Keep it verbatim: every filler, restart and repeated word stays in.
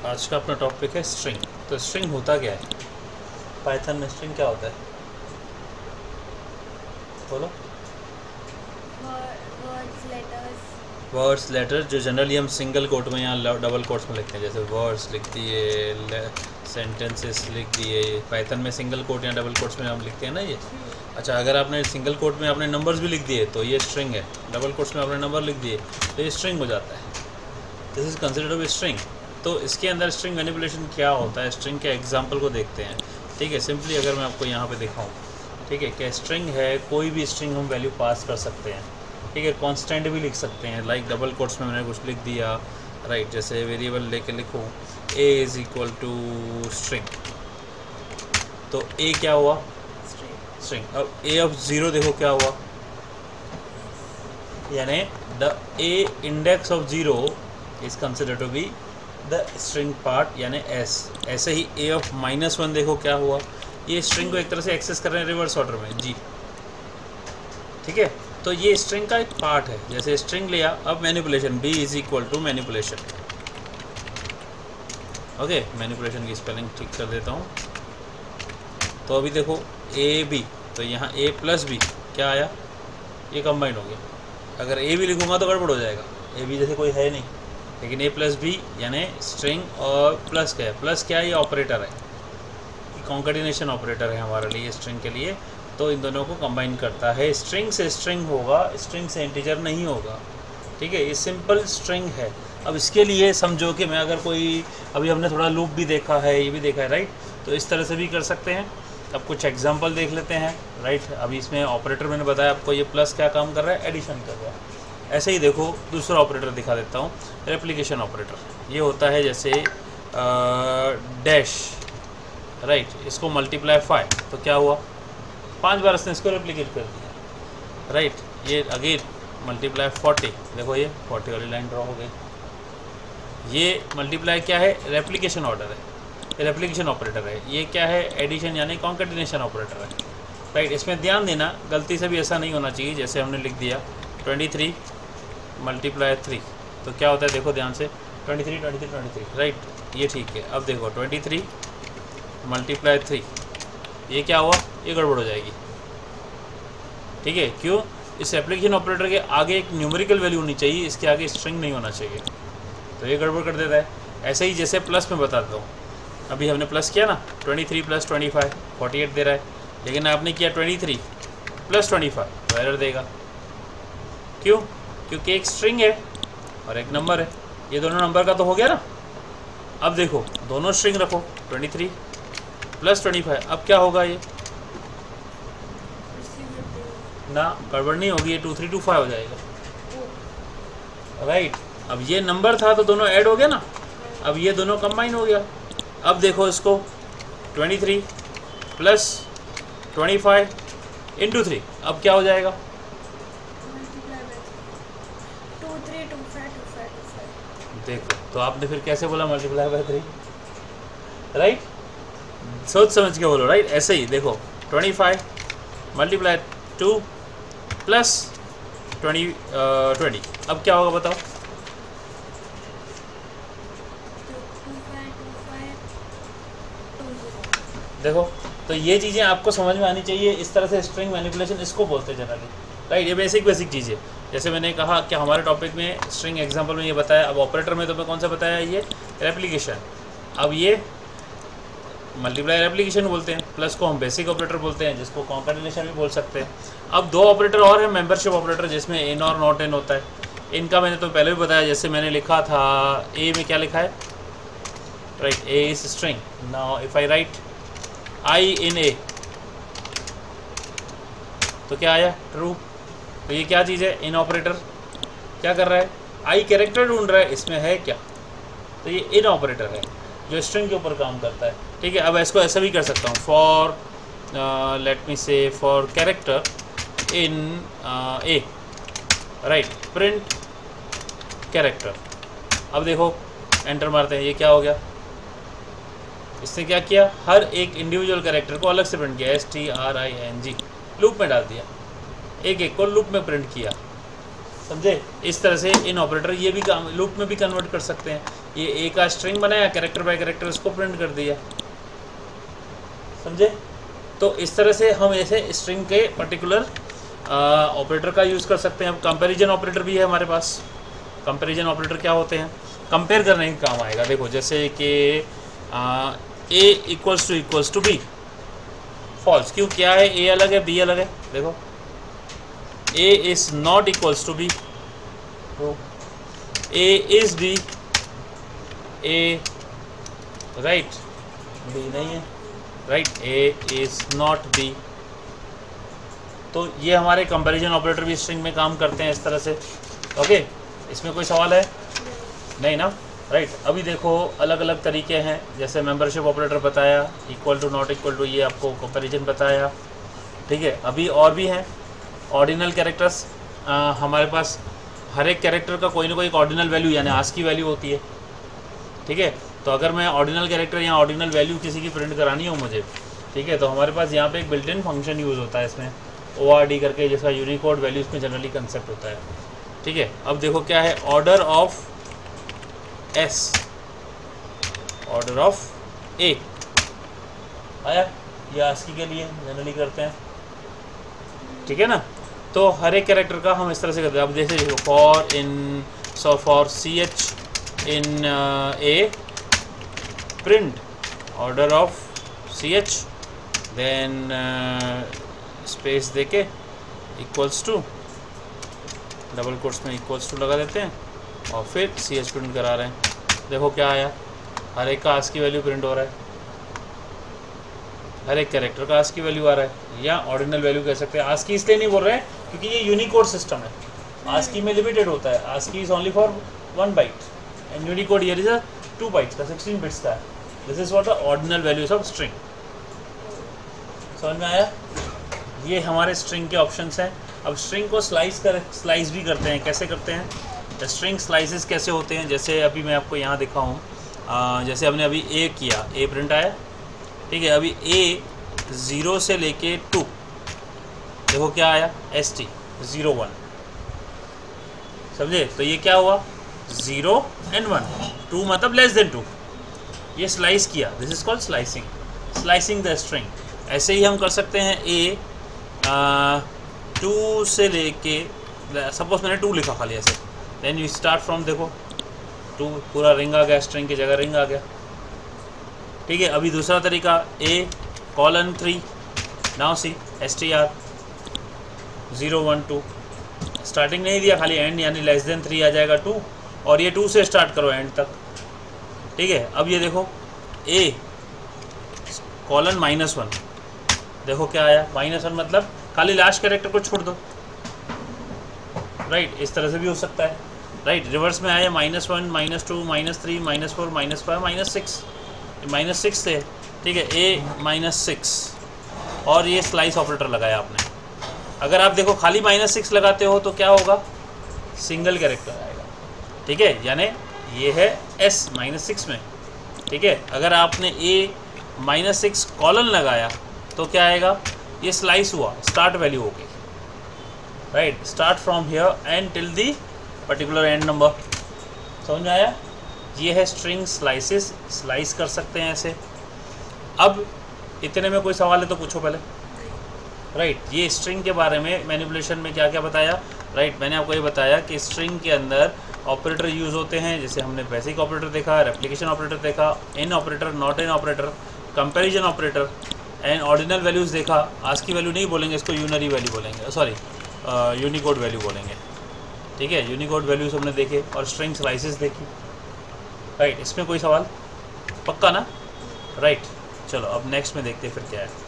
आज का अपना टॉपिक है स्ट्रिंग। तो स्ट्रिंग होता क्या है? पाइथन में स्ट्रिंग क्या होता है? बोलो। वर्ड्स, लेटर, जो जनरली हम सिंगल कोट में या डबल कोट्स में लिखते हैं, जैसे वर्ड्स लिख दिए, सेंटेंसेस लिख दिए। पाइथन में सिंगल कोट या डबल कोट्स में हम लिखते हैं ना ये। अच्छा, अगर आपने सिंगल कोट में आपने नंबर्स भी लिख दिए तो ये स्ट्रिंग है। डबल कोट्स में आपने नंबर लिख दिए तो ये स्ट्रिंग हो जाता है। This is considered a string. तो इसके अंदर स्ट्रिंग मैनिपुलेशन क्या होता है, स्ट्रिंग के एग्जाम्पल को देखते हैं। ठीक है, सिंपली अगर मैं आपको यहाँ पे दिखाऊँ, ठीक है, क्या स्ट्रिंग है, कोई भी स्ट्रिंग हम वैल्यू पास कर सकते हैं। ठीक है, कांस्टेंट भी लिख सकते हैं, लाइक डबल कोट्स में मैंने कुछ लिख दिया, राइट। जैसे वेरिएबल लेके लिखूँ A is equal to string, तो ए क्या हुआ? स्ट्रिंग। अब ए ऑफ ज़ीरो देखो क्या हुआ, यानी the A index of zero is considered to be the string part, यानी एस। ऐसे ही ए ऑफ माइनस वन देखो क्या हुआ, ये स्ट्रिंग को एक तरह से एक्सेस कर रहे हैं रिवर्स ऑर्डर में, जी। ठीक है, तो ये स्ट्रिंग का एक पार्ट है। जैसे स्ट्रिंग लिया, अब manipulation B is equal to manipulation. Okay, manipulation की स्पेलिंग ठीक कर देता हूँ। तो अभी देखो ए बी, तो यहाँ ए प्लस बी क्या आया, ये कंबाइन हो गया। अगर ए बी लिखूँगा तो गड़बड़ हो जाएगा, ए बी जैसे कोई है नहीं, लेकिन ए प्लस बी यानी स्ट्रिंग और प्लस क्या है, प्लस क्या है, ये ऑपरेटर है, कॉन्केटिनेशन ऑपरेटर है हमारे लिए स्ट्रिंग के लिए। तो इन दोनों को कंबाइन करता है। स्ट्रिंग से स्ट्रिंग होगा, स्ट्रिंग से इंटीजर नहीं होगा। ठीक है, ये सिंपल स्ट्रिंग है। अब इसके लिए समझो कि मैं अगर कोई, अभी हमने थोड़ा लूप भी देखा है, ये भी देखा है, राइट। तो इस तरह से भी कर सकते हैं। अब कुछ एग्जांपल देख लेते हैं, राइट। अभी इसमें ऑपरेटर मैंने बताया आपको, ये प्लस क्या काम कर रहा है, एडिशन कर रहा है। ऐसे ही देखो दूसरा ऑपरेटर दिखा देता हूँ, रेप्लिकेशन ऑपरेटर। ये होता है जैसे डैश, राइट, इसको मल्टीप्लाई फाइव, तो क्या हुआ, पांच बार इसने इसको रेप्लिकेट कर दिया, राइट। ये अगेन मल्टीप्लाई फोर्टी, देखो ये फोर्टी वाली लाइन ड्रॉ हो गई। ये मल्टीप्लाई क्या है, रेप्लिकेशन ऑर्डर है, रेप्लिकेशन ऑपरेटर है। ये क्या है, एडिशन यानी कॉन्केटिनेशन ऑपरेटर है, राइट। इसमें ध्यान देना, गलती से भी ऐसा नहीं होना चाहिए। जैसे हमने लिख दिया ट्वेंटी थ्री मल्टीप्लाई थ्री, तो क्या होता है, देखो ध्यान से, twenty three twenty three twenty three, right, ये ठीक है। अब देखो ट्वेंटी थ्री मल्टीप्लाई थ्री, ये क्या हुआ, ये गड़बड़ हो जाएगी। ठीक है, क्यों, इस एप्लीकेशन ऑपरेटर के आगे एक न्यूमेरिकल वैल्यू होनी चाहिए, इसके आगे स्ट्रिंग नहीं होना चाहिए, तो ये गड़बड़ कर देता है। ऐसे ही जैसे प्लस में बताता हूँ, अभी हमने प्लस किया ना, twenty three plus twenty five forty eight दे रहा है, लेकिन आपने किया twenty three plus twenty five, तो एरर देगा। क्यों, क्योंकि एक स्ट्रिंग है और एक नंबर है, ये दोनों नंबर का तो हो गया ना। अब देखो दोनों स्ट्रिंग रखो, twenty three plus twenty five, अब क्या होगा, ये ना गड़बड़ नहीं होगी, ये टू थ्री टू फाइव हो जाएगा, राइट। अब ये नंबर था तो दोनों ऐड हो गया ना, अब ये दोनों कंबाइन हो गया। अब देखो इसको twenty three plus twenty five into three, अब क्या हो जाएगा, देखो। तो आपने फिर कैसे बोला मल्टीप्लाई बाय थ्री, राइट, सोच समझ के बोलो, राइट। ऐसे ही देखो twenty five multiply two plus twenty twenty, अब क्या होगा बताओ, देखो। तो ये चीज़ें आपको समझ में आनी चाहिए। इस तरह से स्ट्रिंग मैनिपुलेशन इसको बोलते हैं जनरली, राइट। ये बेसिक बेसिक चीज़ें, जैसे मैंने कहा कि हमारे टॉपिक में स्ट्रिंग एग्जांपल में ये बताया। अब ऑपरेटर में तो मैं कौन सा बताया, ये रेप्लिकेशन। अब ये मल्टीप्लाई रेप्लिकेशन बोलते हैं, प्लस को हम बेसिक ऑपरेटर बोलते हैं, जिसको कॉन्केटिनेशन भी बोल सकते हैं। अब दो ऑपरेटर और हैं, मेंबरशिप ऑपरेटर, जिसमें इन और नॉट इन होता है। इनका मैंने तो पहले भी बताया, जैसे मैंने लिखा था ए में क्या लिखा है, right, A is string. Now if I write I in A, तो क्या आया, ट्रू। तो ये क्या चीज़ है, इन ऑपरेटर क्या कर रहा है, आई कैरेक्टर ढूंढ रहा है, इसमें है क्या, तो ये इन ऑपरेटर है जो स्ट्रिंग के ऊपर काम करता है। ठीक है, अब इसको ऐसा भी कर सकता हूँ, for let me say for character in A, right, print character. अब देखो एंटर मारते हैं, ये क्या हो गया, इसने क्या किया, हर एक इंडिविजुअल कैरेक्टर को अलग से प्रिंट किया, S T R I N G, loop में डाल दिया, एक एक को लूप में प्रिंट किया, समझे। इस तरह से इन ऑपरेटर ये भी काम लूप में भी कन्वर्ट कर सकते हैं। ये ए का स्ट्रिंग बनाया, कैरेक्टर बाय कैरेक्टर इसको प्रिंट कर दिया, समझे। तो इस तरह से हम ऐसे स्ट्रिंग के पर्टिकुलर ऑपरेटर का यूज़ कर सकते हैं। अब कंपैरिजन ऑपरेटर भी है हमारे पास। कंपैरिजन ऑपरेटर क्या होते हैं, कंपेयर करने के काम आएगा। देखो जैसे कि A equals to equals to B, false, क्यों, क्या है, ए अलग है बी अलग है। देखो A is not equals to B, तो A is B, A right, B नहीं है, right, A is not B. तो ये हमारे कंपैरिजन ऑपरेटर भी स्ट्रिंग में काम करते हैं इस तरह से। ओके, इसमें कोई सवाल है नहीं ना, राइट। अभी देखो अलग अलग तरीके हैं, जैसे मेंबरशिप ऑपरेटर बताया, equal to not equal to, ये आपको कंपैरिजन बताया, ठीक है। अभी और भी हैं ऑर्डिनल कैरेक्टर्स। हमारे पास हर एक कैरेक्टर का कोई ना कोई ऑर्डिनल वैल्यू यानी आस्की वैल्यू होती है, ठीक है। तो अगर मैं ऑर्डिनल कैरेक्टर या ऑर्डिनल वैल्यू किसी की प्रिंट करानी हो मुझे, ठीक है, तो हमारे पास यहाँ पे एक बिल्ट इन फंक्शन यूज़ होता है इसमें, ओ आर डी करके, जिसका यूनिकोड वैल्यूज़ में जनरली कंसेप्ट होता है, ठीक है। अब देखो क्या है, order of S, order of A आया, ये आस्की के लिए जनरली करते हैं, ठीक है ना। तो हर एक कैरेक्टर का हम इस तरह से करते हैं। अब जैसे देखो for in, so for C H in A print order of C H, then space देके इक्वल्स टू, डबल कोट्स में इक्वल्स टू लगा देते हैं और फिर सी एच प्रिंट करा रहे हैं। देखो क्या आया, हर एक का आस्की वैल्यू प्रिंट हो रहा है, हर एक कैरेक्टर का आस्की वैल्यू आ रहा है, या ऑर्डिनल वैल्यू कह सकते हैं। आस्की इसलिए नहीं बोल रहे हैं क्योंकि ये यूनिकोड सिस्टम है, आस्की में लिमिटेड होता है, ASCII is only for one byte and Unicode here is a two bytes का, सिक्सटीन बिट्स का है। This is what the ordinal values of string. समझ में आया, ये हमारे स्ट्रिंग के ऑप्शंस हैं। अब स्ट्रिंग को स्लाइस कर स्लाइस भी करते हैं। कैसे करते हैं, स्ट्रिंग स्लाइसेस कैसे होते हैं, जैसे अभी मैं आपको यहाँ दिखाऊँ, जैसे हमने अभी ए किया, ए प्रिंट आया, ठीक है। अभी ए ज़ीरो से लेके टू, देखो क्या आया, एस टी ज़ीरो वन, समझे। तो ये क्या हुआ, ज़ीरो एंड वन, टू मतलब लेस देन टू, ये स्लाइस किया, this is called slicing, slicing the string. ऐसे ही हम कर सकते हैं, ए टू से लेके, सपोज मैंने टू लिखा खाली ऐसे, देन यू स्टार्ट फ्रॉम, देखो टू पूरा रिंग आ गया, स्ट्रिंग की जगह रिंग आ गया, ठीक है। अभी दूसरा तरीका, A colon three, now C S T R zero one two, starting नहीं दिया, खाली एंड यानी लेस देन थ्री आ जाएगा टू, और ये टू से स्टार्ट करो एंड तक, ठीक है। अब ये देखो ए कॉलन माइनस वन, देखो क्या आया, माइनस वन मतलब खाली लास्ट कैरेक्टर को छोड़ दो, राइट। इस तरह से भी हो सकता है, राइट। रिवर्स में आया, minus one, minus two, minus three, minus four, minus five, minus six, minus six से, ठीक है, ए माइनस सिक्स, और ये स्लाइस ऑपरेटर लगाया आपने। अगर आप देखो खाली माइनस सिक्स लगाते हो तो क्या होगा, सिंगल कैरेक्टर आएगा, ठीक है, यानी ये है एस माइनस सिक्स में, ठीक है। अगर आपने ए माइनस सिक्स कॉलन लगाया तो क्या आएगा, ये स्लाइस हुआ, स्टार्ट वैल्यू हो गई, right, start from here and till the particular end number. समझ में आया, ये है स्ट्रिंग स्लाइसेस, स्लाइस कर सकते हैं ऐसे। अब इतने में कोई सवाल है तो पूछो पहले, राइट। ये स्ट्रिंग के बारे में मैनिपुलेशन में क्या क्या बताया, राइट। मैंने आपको ये बताया कि स्ट्रिंग के अंदर ऑपरेटर यूज़ होते हैं, जैसे हमने बेसिक ऑपरेटर देखा, रेप्लिकेशन ऑपरेटर देखा, in operator, not in operator, comparison operator and ordinal values देखा। आस्की वैल्यू नहीं बोलेंगे इसको, यूनरी वैल्यू बोलेंगे, सॉरी यूनिकोड वैल्यू बोलेंगे, ठीक है। यूनिकोड वैल्यूज़ हमने देखे और स्ट्रिंग स्लाइसेस देखी, राइट। इसमें कोई सवाल पक्का ना, राइट। चलो अब नेक्स्ट में देखते हैं फिर क्या है।